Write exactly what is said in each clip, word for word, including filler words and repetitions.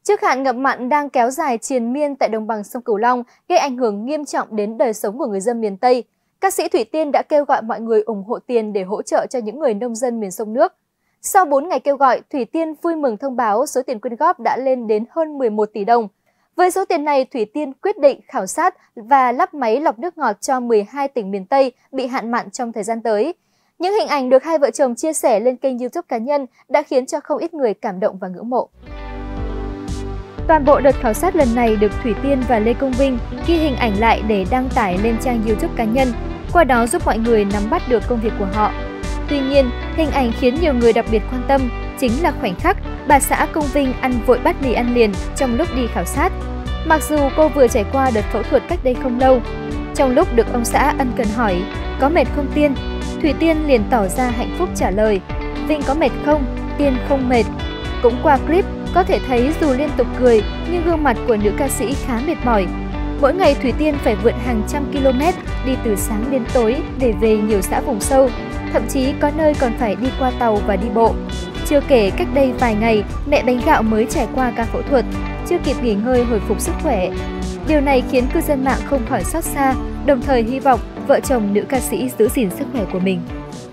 Trước hạn ngập mặn đang kéo dài triền miên tại đồng bằng sông Cửu Long, gây ảnh hưởng nghiêm trọng đến đời sống của người dân miền Tây, ca sĩ Thủy Tiên đã kêu gọi mọi người ủng hộ tiền để hỗ trợ cho những người nông dân miền sông nước. Sau bốn ngày kêu gọi, Thủy Tiên vui mừng thông báo số tiền quyên góp đã lên đến hơn mười một tỷ đồng. Với số tiền này, Thủy Tiên quyết định khảo sát và lắp máy lọc nước ngọt cho mười hai tỉnh miền Tây bị hạn mặn trong thời gian tới. Những hình ảnh được hai vợ chồng chia sẻ lên kênh YouTube cá nhân đã khiến cho không ít người cảm động và ngưỡng mộ. Toàn bộ đợt khảo sát lần này được Thủy Tiên và Lê Công Vinh ghi hình ảnh lại để đăng tải lên trang YouTube cá nhân, qua đó giúp mọi người nắm bắt được công việc của họ. Tuy nhiên, hình ảnh khiến nhiều người đặc biệt quan tâm chính là khoảnh khắc bà xã Công Vinh ăn vội bát mì ăn liền trong lúc đi khảo sát. Mặc dù cô vừa trải qua đợt phẫu thuật cách đây không lâu, trong lúc được ông xã ân cần hỏi có mệt không Tiên, Thủy Tiên liền tỏ ra hạnh phúc trả lời: Vinh có mệt không? Tiên không mệt. Cũng qua clip, có thể thấy dù liên tục cười nhưng gương mặt của nữ ca sĩ khá mệt mỏi. Mỗi ngày Thủy Tiên phải vượt hàng trăm km đi từ sáng đến tối để về nhiều xã vùng sâu, thậm chí có nơi còn phải đi qua tàu và đi bộ. Chưa kể cách đây vài ngày, mẹ bánh gạo mới trải qua ca phẫu thuật, chưa kịp nghỉ ngơi hồi phục sức khỏe. Điều này khiến cư dân mạng không khỏi xót xa, đồng thời hy vọng vợ chồng nữ ca sĩ giữ gìn sức khỏe của mình.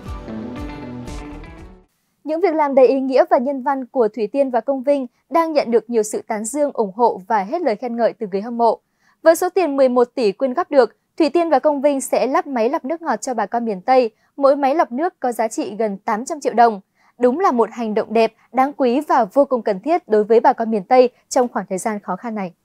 Những việc làm đầy ý nghĩa và nhân văn của Thủy Tiên và Công Vinh đang nhận được nhiều sự tán dương, ủng hộ và hết lời khen ngợi từ người hâm mộ. Với số tiền mười một tỷ quyên góp được, Thủy Tiên và Công Vinh sẽ lắp máy lọc nước ngọt cho bà con miền Tây, mỗi máy lọc nước có giá trị gần tám trăm triệu đồng. Đúng là một hành động đẹp, đáng quý và vô cùng cần thiết đối với bà con miền Tây trong khoảng thời gian khó khăn này.